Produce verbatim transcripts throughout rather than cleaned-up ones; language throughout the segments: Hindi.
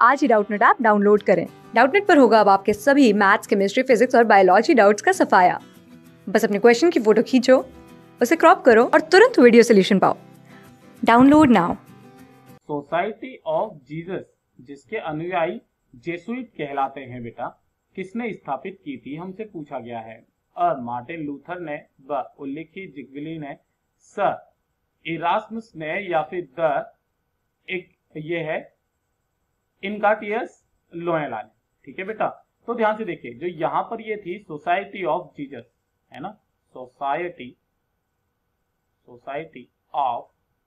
आज ही डाउटनेट ऐप डाउनलोड करें। डाउटनेट पर होगा अब आपके सभी मैथ्स, केमिस्ट्री, फिजिक्स और बायोलॉजी डाउट्स का सफाया। बस अपने क्वेश्चन की फोटो खींचो, उसे क्रॉप करो और तुरंत वीडियो सोल्यूशन पाओ। Download now. Society of Jesus, जिसके अनुयायी जेसुइट कहलाते हैं बेटा, किसने स्थापित की थी हमसे पूछा गया है। अ मार्टिन लूथर ने, ब उल्लिखी जिगविली ने, स इरास्मस ने, या फिर द एक ये है इनकाटियस लोयला ने। ठीक है बेटा, तो ध्यान से देखिए, जो यहां पर ये थी सोसाइटी ऑफ जीसस, है ना, सोसाइटी सोसाइटी ऑफ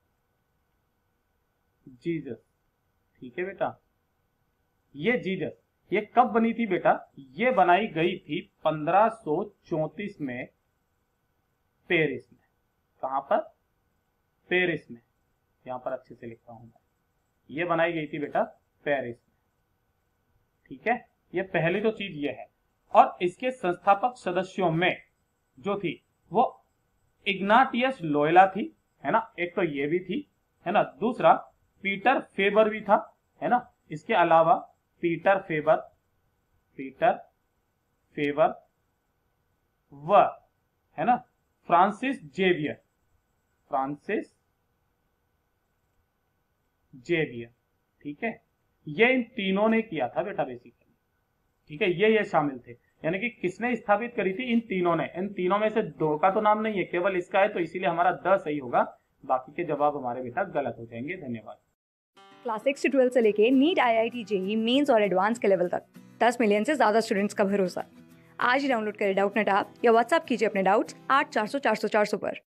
जीसस। ठीक है बेटा, ये जीसस ये कब बनी थी बेटा? ये बनाई गई थी पंद्रह सौ चौंतीस में पेरिस में। कहां पर? पेरिस में। यहां पर अच्छे से लिखता हूं मैं, ये बनाई गई थी बेटा पेरिस में। ठीक है, ये पहली तो चीज ये है। और इसके संस्थापक सदस्यों में जो थी वो इग्नाटियस लोयला थी, है ना, एक तो ये भी थी, है ना, दूसरा पीटर फेबर भी था, है ना, इसके अलावा पीटर फेबर पीटर फेबर व है ना फ्रांसिस जेवियर फ्रांसिस जेवियर। ठीक है, ये इन तीनों ने किया था बेटा बेसिकली। ठीक है, ये ये शामिल थे, यानी कि किसने स्थापित करी थी? इन तीनों ने। इन तीनों में से दो का तो नाम नहीं है, केवल इसका है, तो इसीलिए हमारा द सही होगा, बाकी के जवाब हमारे बेटा गलत हो जाएंगे। धन्यवाद। क्लास सिक्स से ट्वेल्थ से लेके NEET, I I T, JEE mains और एडवांस के लेवल तक दस मिलियन से ज्यादा स्टूडेंट्स का भरोसा। आज ही डाउनलोड करें डाउटनेट ऐप या व्हाट्सएप कीजिए अपने डाउट्स आठ चार सौ चार सौ चार सौ पर।